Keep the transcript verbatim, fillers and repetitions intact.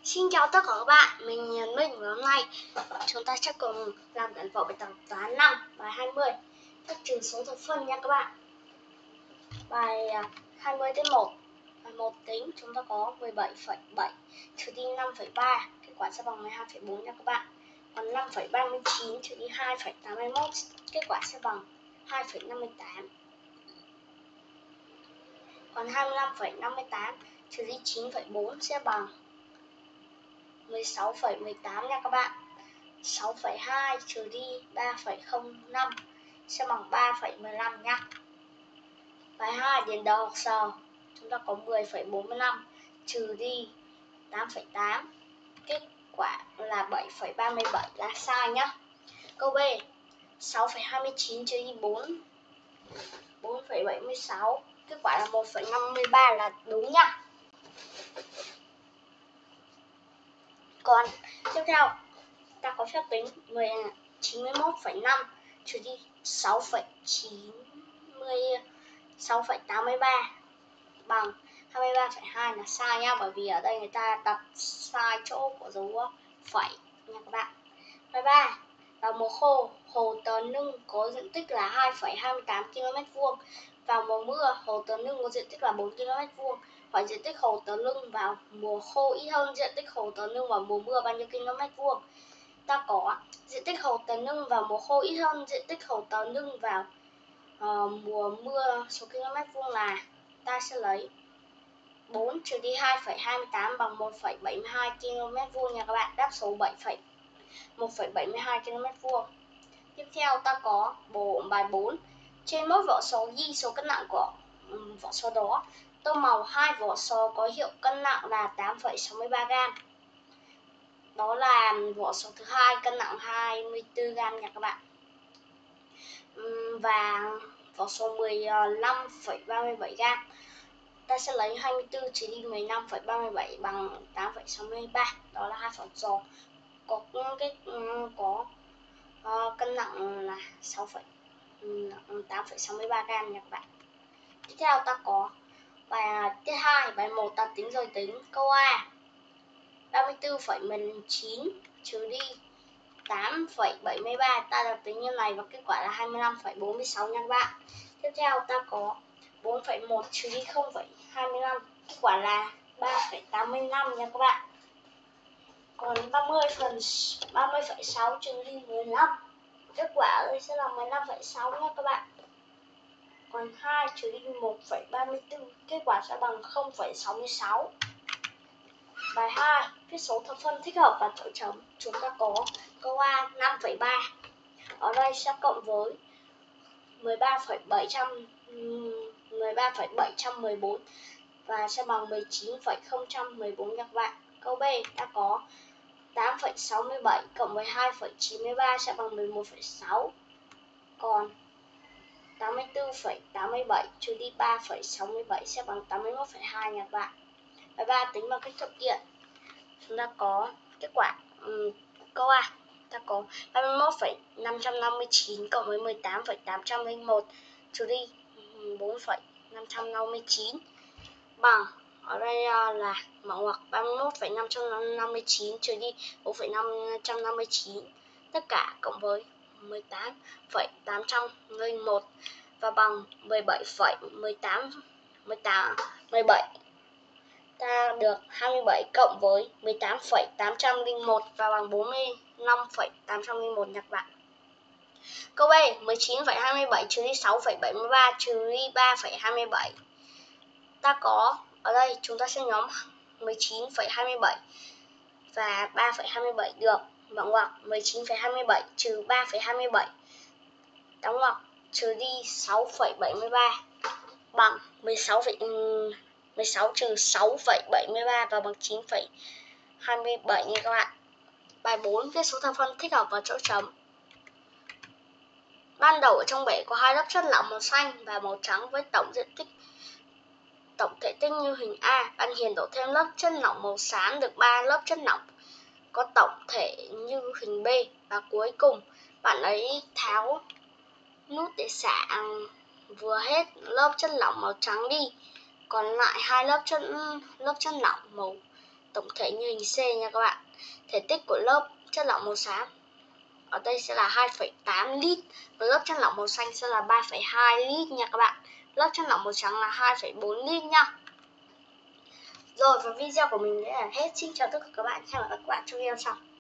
Xin chào tất cả các bạn, mình Nhật Minh và hôm nay chúng ta sẽ cùng làm giải phẫu bài tập toán năm bài hai mươi các trừ số thập phân nha các bạn. Bài hai mươi đến một, bài một tính chúng ta có mười bảy phẩy bảy trừ đi năm phẩy ba, kết quả sẽ bằng mười hai phẩy bốn nha các bạn. Còn năm phẩy ba mươi chín trừ đi hai phẩy tám mươi mốt, kết quả sẽ bằng hai phẩy năm mươi tám. Còn hai mươi lăm phẩy năm mươi tám trừ đi chín phẩy bốn sẽ bằng mười sáu phẩy mười tám nha các bạn. sáu phẩy hai trừ đi ba phẩy không năm sẽ bằng ba phẩy mười lăm nha. Bài hai điền đầu học sờ, chúng ta có mười phẩy bốn mươi lăm trừ đi tám phẩy tám, kết quả là bảy phẩy ba mươi bảy là sai nhá. Câu B, sáu phẩy hai mươi chín trừ đi bốn, bốn phẩy bảy mươi sáu, kết quả là một phẩy năm mươi ba là đúng nha. Còn tiếp theo ta có phép tính chín mươi mốt phẩy năm trừ đi sáu phẩy chín mươi sáu phẩy tám mươi ba bằng hai mươi ba phẩy hai là sai nha, bởi vì ở đây người ta đặt sai chỗ của dấu phẩy nha các bạn. Bài ba, vào mùa khô, hồ Tờ Nưng có diện tích là hai phẩy hai mươi tám ki lô mét vuông. Vào mùa mưa, hồ Tờ Nưng có diện tích là bốn ki lô mét vuông. Hỏi diện tích hồ Tờ Nưng vào mùa khô ít hơn diện tích hồ Tờ Nưng vào mùa mưa bao nhiêu km vuông? Ta có diện tích hồ Tờ Nưng vào mùa khô ít hơn diện tích hồ Tờ Nưng vào uh, mùa mưa số km vuông là, ta sẽ lấy bốn trừ đi hai phẩy hai mươi tám bằng một phẩy bảy mươi hai ki lô mét vuông nha các bạn. Đáp số một phẩy bảy mươi hai ki lô mét vuông. Tiếp theo ta có bộ bài bốn, trên mỗi vỏ sò ghi số cân nặng của um, vỏ sò đó. Tô màu hai vỏ sò có hiệu cân nặng là tám phẩy sáu mươi ba gam. Đó là vỏ sò thứ hai cân nặng hai mươi tư gam nha các bạn. Và vỏ sò mười lăm phẩy ba mươi bảy gam. Ta sẽ lấy hai mươi tư trừ đi mười lăm phẩy ba mươi bảy bằng tám phẩy sáu mươi ba. Đó là hai vỏ sò có cái có uh, cân nặng là sáu phẩy tám phẩy sáu mươi ba gam nha các bạn. Tiếp theo ta có bài tiết hai, bài một ta tính rồi tính. Câu A, ba mươi tư phẩy mười chín trừ đi tám phẩy bảy mươi ba, ta đã tính như này và kết quả là hai mươi lăm phẩy bốn mươi sáu nha các bạn. Tiếp theo ta có bốn phẩy một trừ đi không phẩy hai mươi lăm, kết quả là ba phẩy tám mươi lăm nha các bạn. Còn ba mươi phần ba mươi phẩy sáu trừ đi mười lăm, kết quả ở đây sẽ là mười lăm phẩy sáu nha các bạn. Còn hai trừ đi một phẩy ba mươi tư, kết quả sẽ bằng không phẩy sáu mươi sáu. Bài hai, viết số thập phân thích hợp và chỗ trống. Chúng ta có câu A năm phẩy ba. Ở đây sẽ cộng với mười ba phẩy bảy trăm mười bốn và sẽ bằng mười chín phẩy không một bốn nha các bạn. Câu B đã có tám phẩy sáu mươi bảy cộng với hai phẩy chín mươi ba sẽ bằng mười một phẩy sáu. Còn tám mươi tư phẩy tám mươi bảy trừ đi ba phẩy sáu mươi bảy sẽ bằng tám mươi mốt phẩy hai nha các bạn. Bài ba tính bằng cách thực hiện. Chúng ta có kết quả um, câu A ta có ba mươi mốt phẩy năm trăm năm mươi chín cộng với mười tám phẩy tám trăm lẻ một trừ đi bốn phẩy năm trăm năm mươi chín bằng, ở đây là mở ngoặc ba mươi mốt phẩy năm trăm năm mươi chín trừ đi bốn phẩy năm trăm năm mươi chín, tất cả cộng với mười tám phẩy tám trăm lẻ một và bằng mười bảy phẩy mười tám mười tám mười bảy. Ta được hai mươi bảy cộng với mười tám phẩy tám trăm lẻ một và bằng bốn mươi lăm phẩy tám trăm lẻ một nha các bạn. Câu B, mười chín phẩy hai mươi bảy trừ đi sáu phẩy bảy mươi ba trừ đi ba phẩy hai mươi bảy. Ta có ở đây chúng ta sẽ nhóm mười chín phẩy hai mươi bảy và ba phẩy hai mươi bảy được mở ngoặc mười chín phẩy hai mươi bảy trừ ba phẩy hai mươi bảy đóng ngoặc trừ đi sáu phẩy bảy mươi ba bằng mười sáu mười sáu trừ sáu phẩy bảy mươi ba và bằng chín phẩy hai mươi bảy nha các bạn. Bài bốn, viết số thập phân thích hợp và chỗ trống. Ban đầu ở trong bể có hai lớp chất lỏng màu xanh và màu trắng với tổng diện tích tổng thể tích như hình A. Bạn Hiền đổ thêm lớp chất lỏng màu xám được ba lớp chất lỏng có tổng thể như hình B, và cuối cùng bạn ấy tháo nút để xả vừa hết lớp chất lỏng màu trắng đi, còn lại hai lớp chất lớp chất lỏng màu tổng thể như hình C nha các bạn. Thể tích của lớp chất lỏng màu xám ở đây sẽ là hai phẩy tám lít, và lớp chất lỏng màu xanh sẽ là ba phẩy hai lít nha các bạn. Lớp chất lỏng màu trắng là hai phẩy bốn lít nha. Rồi, và video của mình đã là hết. Xin chào tất cả các bạn, hẹn gặp lại các bạn trong video sau.